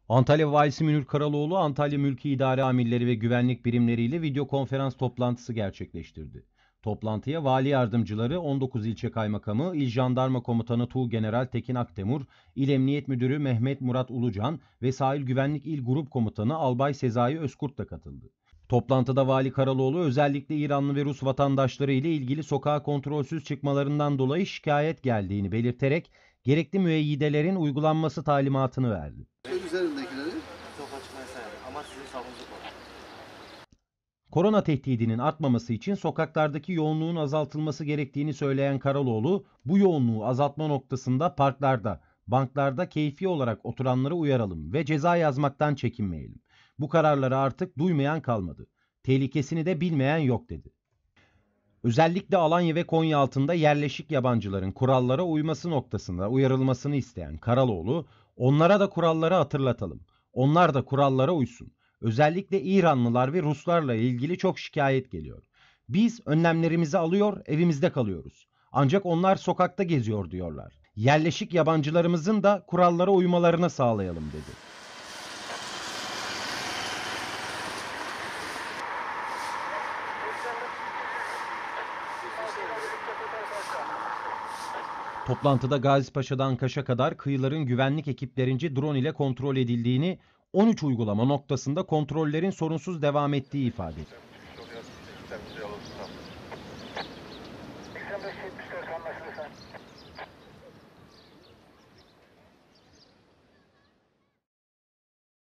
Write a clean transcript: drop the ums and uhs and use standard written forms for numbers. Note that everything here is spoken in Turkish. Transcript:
Antalya Valisi Münir Karaloğlu, Antalya Mülki İdare Amirleri ve güvenlik birimleriyle video konferans toplantısı gerçekleştirdi. Toplantıya vali yardımcıları, 19 ilçe kaymakamı, İl Jandarma Komutanı Tuğgeneral Tekin Aktemur, İl Emniyet Müdürü Mehmet Murat Ulucan ve Sahil Güvenlik İl Grup Komutanı Albay Sezai Özkurt da katıldı. Toplantıda Vali Karaloğlu özellikle İranlı ve Rus vatandaşları ile ilgili sokağa kontrolsüz çıkmalarından dolayı şikayet geldiğini belirterek gerekli müeyyidelerin uygulanması talimatını verdi. Üzerindekileri Sokağa çıkmayı sayarım ama sizin sağlığınızı korur. Korona tehdidinin artmaması için sokaklardaki yoğunluğun azaltılması gerektiğini söyleyen Karaloğlu, bu yoğunluğu azaltma noktasında parklarda, banklarda keyfi olarak oturanları uyaralım ve ceza yazmaktan çekinmeyelim. Bu kararları artık duymayan kalmadı. Tehlikesini de bilmeyen yok dedi. Özellikle Alanya ve Konya altında yerleşik yabancıların kurallara uyması noktasında uyarılmasını isteyen Karaloğlu, onlara da kuralları hatırlatalım. Onlar da kurallara uysun. Özellikle İranlılar ve Ruslarla ilgili çok şikayet geliyor. Biz önlemlerimizi alıyor, evimizde kalıyoruz. Ancak onlar sokakta geziyor diyorlar. Yerleşik yabancılarımızın da kurallara uymalarını sağlayalım dedi. Toplantıda Gazipaşa'dan Kaş'a kadar kıyıların güvenlik ekiplerince drone ile kontrol edildiğini, 13 uygulama noktasında kontrollerin sorunsuz devam ettiği ifade edildi.